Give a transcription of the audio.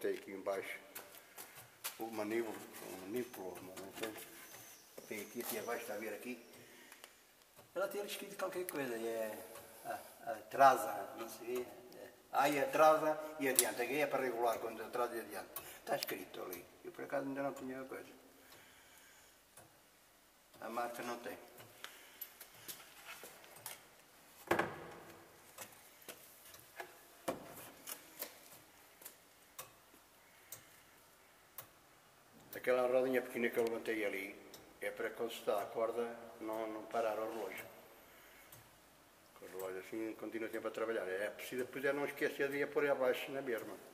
tem aqui embaixo o manípulo, não sei. Tem aqui abaixo, está a ver aqui. Ela tem escrito qualquer coisa, atrasa, não sei. Aí atrasa e adianta, aqui é para regular quando atrasa e adianta. Está escrito ali. Eu por acaso ainda não tinha a coisa. A marca não tem. Aquela rodinha pequena que eu levantei ali é para quando se está a corda não parar o relógio. O relógio assim continua sempre a trabalhar. É preciso depois não esquecer de ir pôr abaixo na mesma.